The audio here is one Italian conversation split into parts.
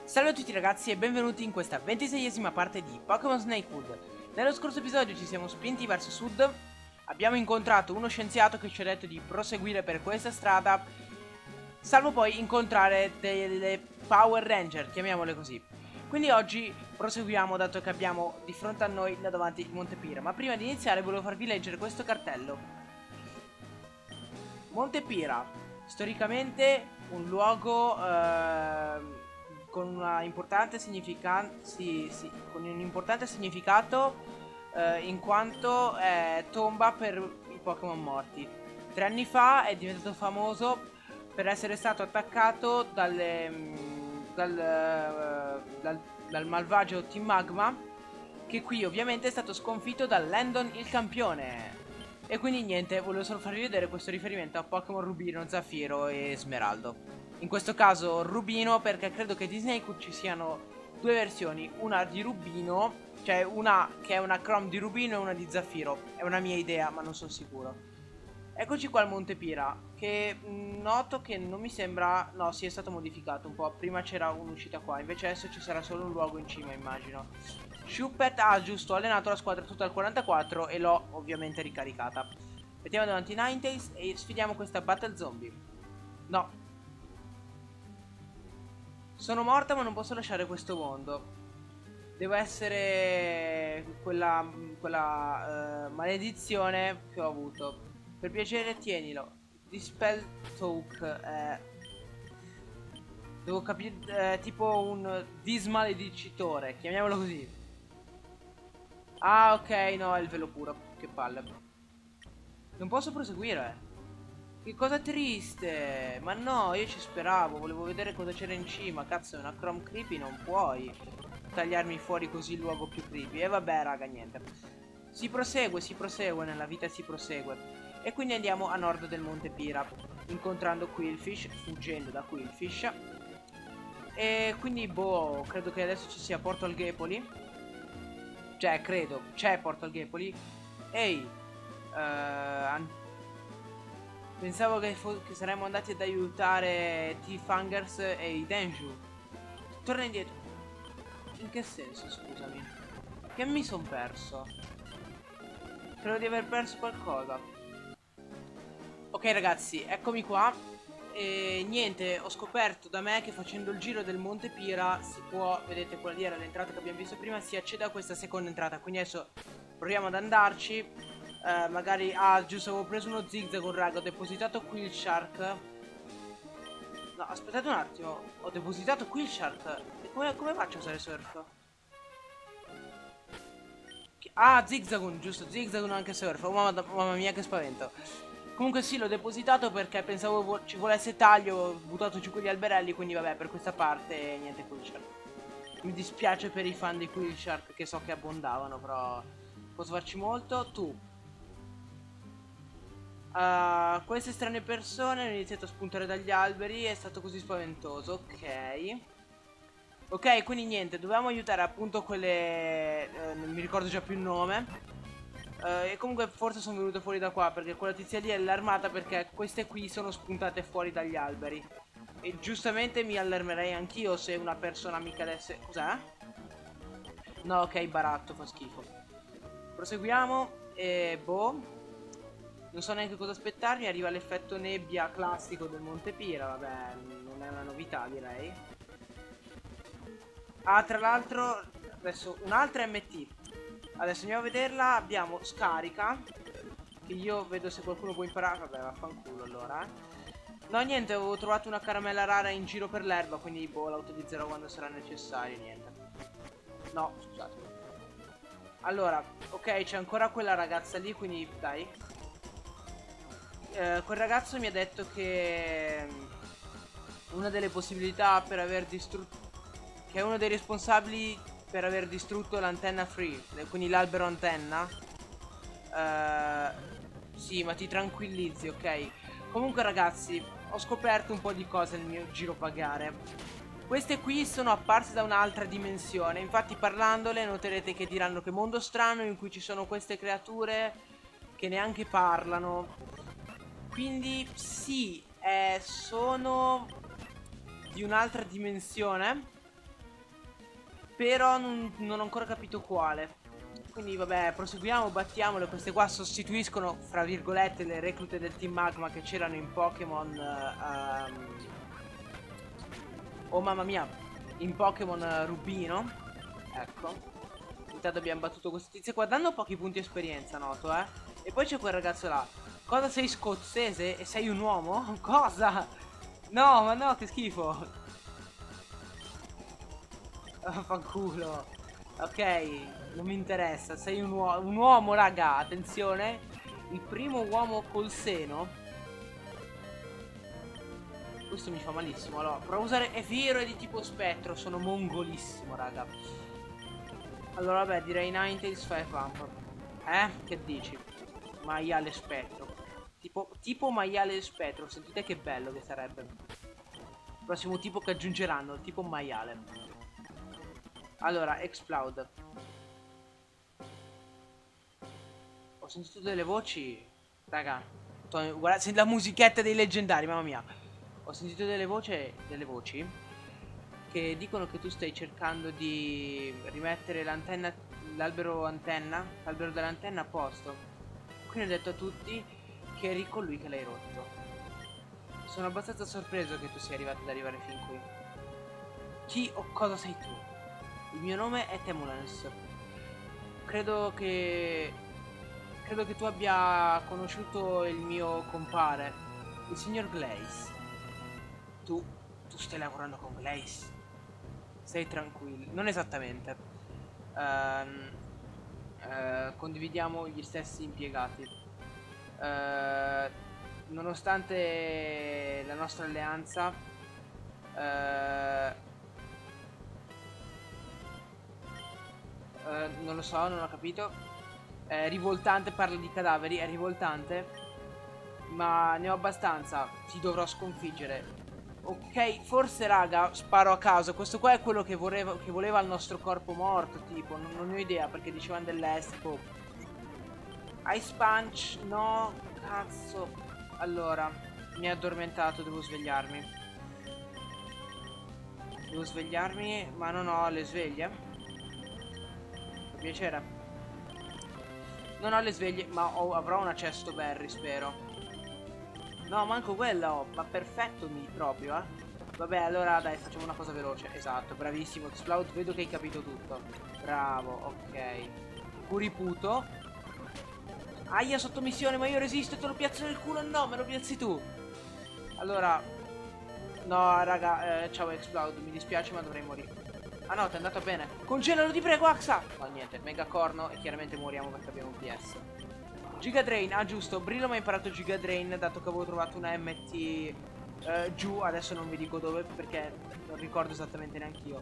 Salve a tutti ragazzi e benvenuti in questa 26esima parte di Pokémon Snakewood. Nello scorso episodio ci siamo spinti verso sud, abbiamo incontrato uno scienziato che ci ha detto di proseguire per questa strada, salvo poi incontrare delle Power Ranger, chiamiamole così. Quindi oggi proseguiamo dato che abbiamo di fronte a noi là davanti il Monte Pira. Ma prima di iniziare volevo farvi leggere questo cartello. Monte Pira, storicamente un luogo con una importante con un importante significato in quanto è tomba per i Pokémon morti. 3 anni fa è diventato famoso per essere stato attaccato dal malvagio Team Magma, che qui ovviamente è stato sconfitto da Landon il campione. E quindi niente, volevo solo farvi vedere questo riferimento a Pokémon Rubino, Zaffiro e Smeraldo. In questo caso Rubino perché credo che di Snakewood ci siano due versioni, una di Rubino, cioè una che è una Chrome di Rubino e una di Zaffiro. È una mia idea, ma non sono sicuro. Eccoci qua al Monte Pira, che noto che non mi sembra... No, sì, è stato modificato un po'. Prima c'era un'uscita qua, invece adesso ci sarà solo un luogo in cima, immagino. Shuppet ha giusto allenato la squadra tutta al 44 e l'ho ovviamente ricaricata. Mettiamo davanti Ninetales e sfidiamo questa Battle Zombie. No. Sono morta ma non posso lasciare questo mondo. Devo essere quella maledizione che ho avuto. Per piacere tienilo. Dispel Talk. Devo capire. Tipo un dismaledicitore. Chiamiamolo così. Ah, ok, no, è il velo puro. Che palle. Non posso proseguire. Che cosa triste. Ma no, io ci speravo. Volevo vedere cosa c'era in cima. Cazzo, è una Chrome Creepy. Non puoi tagliarmi fuori così il luogo più creepy. E vabbè, raga, niente. Si prosegue. Nella vita si prosegue. E quindi andiamo a nord del Monte Pira, incontrando Quillfish, fuggendo da Quillfish. E quindi, boh, credo che adesso ci sia Porto Alghepoli. Cioè, credo, c'è Porto Alghepoli. Ehi, pensavo che saremmo andati ad aiutare T-Fungers e i Denju. Torna indietro. In che senso, scusami? Che mi son perso? Credo di aver perso qualcosa. Ok ragazzi, eccomi qua. E niente, ho scoperto da me che facendo il giro del Monte Pira si può, vedete quella lì era l'entrata che abbiamo visto prima, si accede a questa seconda entrata. Quindi adesso proviamo ad andarci. Magari, giusto, avevo preso uno zigzag, raga, ho depositato qui il Shark. No, aspettate un attimo, ho depositato qui il Shark. E come faccio a usare surf? Zigzagoon, giusto, Zigzagoon anche surf. Oh, mamma mia che spavento. Comunque sì, l'ho depositato perché pensavo ci volesse taglio, ho buttato giù quegli alberelli, quindi vabbè, per questa parte niente Quill Shark. Mi dispiace per i fan di Quill Shark che so che abbondavano, però posso farci molto. Tu. Queste strane persone hanno iniziato a spuntare dagli alberi, è stato così spaventoso, ok. Ok, quindi niente, dovevamo aiutare appunto quelle... non mi ricordo già più il nome. E comunque forse sono venute fuori da qua perché quella tizia lì è allarmata perché queste qui sono spuntate fuori dagli alberi. E giustamente mi allarmerei anch'io se una persona mi cadesse... Cos'è? No, ok, baratto, fa schifo. Proseguiamo e boh. Non so neanche cosa aspettarmi, arriva l'effetto nebbia classico del Monte Pira, vabbè, non è una novità direi. Tra l'altro, adesso un'altra MT. Adesso andiamo a vederla, abbiamo scarica, che io vedo se qualcuno può imparare, vabbè vaffanculo allora. No niente, avevo trovato una caramella rara in giro per l'erba, quindi boh, la utilizzerò quando sarà necessario, niente. No, scusate. Allora, ok, c'è ancora quella ragazza lì, quindi dai. Quel ragazzo mi ha detto che una delle possibilità per aver distrutto, che è uno dei responsabili per aver distrutto l'antenna free, quindi l'albero antenna. Sì, ma ti tranquillizzi, ok? Comunque ragazzi, ho scoperto un po' di cose nel mio giro vagare. Queste qui sono apparse da un'altra dimensione, infatti parlandole noterete che diranno che mondo strano in cui ci sono queste creature che neanche parlano. Quindi sì, sono di un'altra dimensione. Però non ho ancora capito quale. Quindi vabbè, proseguiamo, battiamole. Queste qua sostituiscono, fra virgolette, le reclute del Team Magma che c'erano in Pokémon. Oh mamma mia, in Pokémon Rubino. Ecco. Intanto abbiamo battuto questo tizio qua, dando pochi punti esperienza, noto, eh. E poi c'è quel ragazzo là. Cosa, sei scozzese e sei un uomo? Cosa? No, ma no, che schifo. Fanculo. Ok, non mi interessa. Sei un uomo, raga. Attenzione. Il primo uomo col seno. Questo mi fa malissimo. Allora, provo a usare Efiro e di tipo spettro. Sono mongolissimo, raga. Allora, vabbè, direi Ninetales fai pump. Che dici? Maiale spettro. Tipo maiale spettro. Sentite che bello che sarebbe. Prossimo tipo che aggiungeranno. Il tipo maiale. Allora, Explode. Ho sentito delle voci. Raga, guarda, senti la musichetta dei leggendari, mamma mia. Ho sentito delle voci che dicono che tu stai cercando di rimettere l'antenna, l'albero dell'antenna a posto. Quindi ho detto a tutti che eri colui che l'hai rotto. Sono abbastanza sorpreso che tu sia arrivato ad arrivare fin qui. Chi o cosa sei tu? Il mio nome è Temulens. Credo che tu abbia conosciuto il mio compare, il signor Glaze. Tu stai lavorando con Glaze? Stai tranquillo. Non esattamente. Condividiamo gli stessi impiegati. Nonostante la nostra alleanza, non lo so, non ho capito. È rivoltante, parla di cadaveri, è rivoltante. Ma ne ho abbastanza, ti dovrò sconfiggere. Ok, forse raga, sparo a caso. Questo qua è quello che voleva il nostro corpo morto, tipo. Non ho idea, perché dicevano dell'est, boh. Ice Punch, no, cazzo. Allora, mi è addormentato, devo svegliarmi. Devo svegliarmi, ma non ho le sveglie. Per piacere. Non ho le sveglie, ma avrò una Cesto Berry, spero. No, manco quella ho, ma perfetto proprio, eh. Vabbè, allora dai, facciamo una cosa veloce. Esatto, bravissimo, Explode, vedo che hai capito tutto. Bravo, ok. Curiputo. Aia, sottomissione, ma io resisto e te lo piazzo nel culo. No, me lo piazzi tu. Allora, no, raga, ciao Explode, mi dispiace ma dovrei morire. Ah no, ti è andata bene. Congelalo, ti prego, Axa. No, niente, mega corno e chiaramente moriamo perché abbiamo un PS. Giga Drain, ah giusto, Brillo mi ha imparato Giga Drain, dato che avevo trovato una MT giù, adesso non vi dico dove perché non ricordo esattamente neanche io.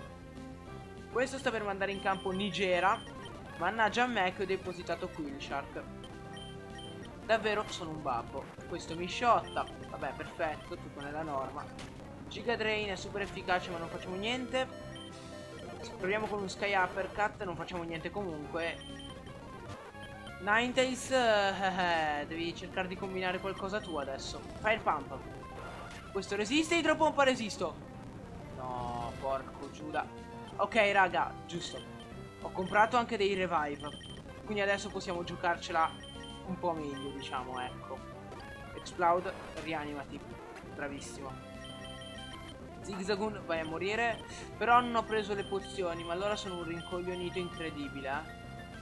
Questo sta per mandare in campo Nigera, mannaggia a me che ho depositato Quillshark. Davvero sono un babbo. Questo mi sciotta, vabbè perfetto, tutto nella norma. Giga Drain è super efficace ma non facciamo niente. Proviamo con un Sky Uppercut, non facciamo niente comunque. Ninetales, devi cercare di combinare qualcosa tu adesso. Fire Pump. Questo resiste, Idropompa resisto. No, porco Giuda. Ok raga, giusto. Ho comprato anche dei revive. Quindi adesso possiamo giocarcela un po' meglio, diciamo, ecco. Explode, rianimati. Bravissimo. Zigzagoon, vai a morire. Però non ho preso le pozioni, ma allora sono un rincoglionito incredibile, eh.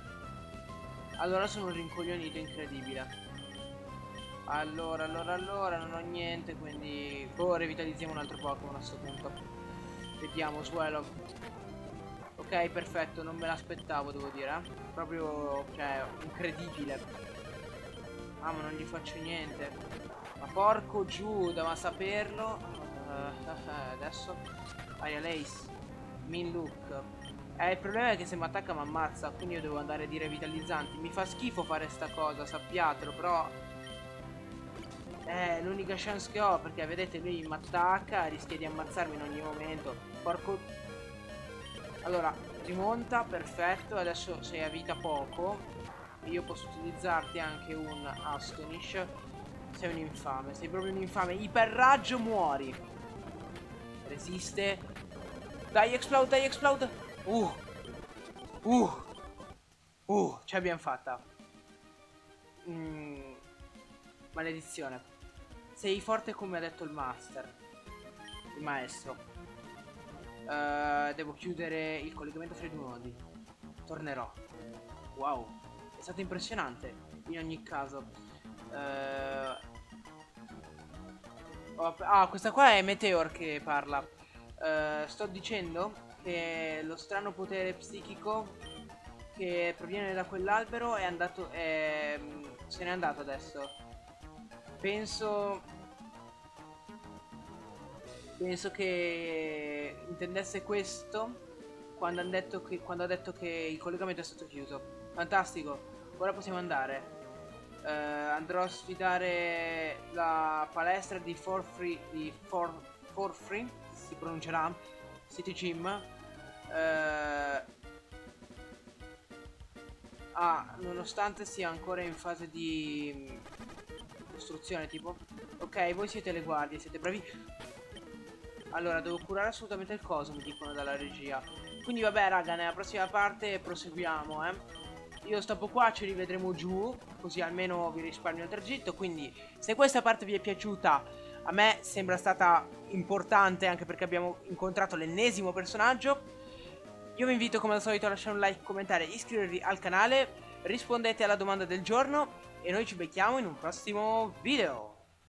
Allora sono un rincoglionito incredibile. Allora, non ho niente, quindi... Oh, revitalizziamo un altro Pokémon a questo punto. Vediamo, Swallow. Ok, perfetto, non me l'aspettavo, devo dire, eh. Proprio, cioè, incredibile. Ah, ma non gli faccio niente. Ma porco Giuda, ma saperlo... adesso... Aia, Lace. Minlook. Il problema è che se mi attacca mi ammazza, quindi io devo andare di revitalizzanti. Mi fa schifo fare sta cosa, sappiatelo, però... È l'unica chance che ho, perché vedete lui mi attacca, rischia di ammazzarmi in ogni momento. Porco... Allora, rimonta, perfetto, adesso sei a vita poco. Io posso utilizzarti anche un Astonish. Sei un infame, sei proprio un infame. Iperraggio, muori. Resiste. Dai, Explode, dai, Explode. Ce l'abbiamo fatta. Maledizione. Sei forte come ha detto il master. Il maestro. Devo chiudere il collegamento fra i due nodi. Tornerò. Wow. È stato impressionante. In ogni caso. Questa qua è Meteor che parla. Sto dicendo che lo strano potere psichico che proviene da quell'albero è andato. Se n'è andato adesso. Penso che intendesse questo quando ha detto che il collegamento è stato chiuso. Fantastico. Ora possiamo andare. Andrò a sfidare la palestra di Forfree, si pronuncerà, City Gym. Nonostante sia ancora in fase di costruzione, tipo. Ok, voi siete le guardie, siete bravi. Allora, devo curare assolutamente il coso, mi dicono dalla regia. Quindi vabbè, raga, nella prossima parte proseguiamo, Io stoppo qua, ci rivedremo giù, così almeno vi risparmio il tragitto. Quindi, se questa parte vi è piaciuta, a me sembra stata importante, anche perché abbiamo incontrato l'ennesimo personaggio. Io vi invito come al solito a lasciare un like, commentare, iscrivervi al canale, rispondete alla domanda del giorno e noi ci becchiamo in un prossimo video.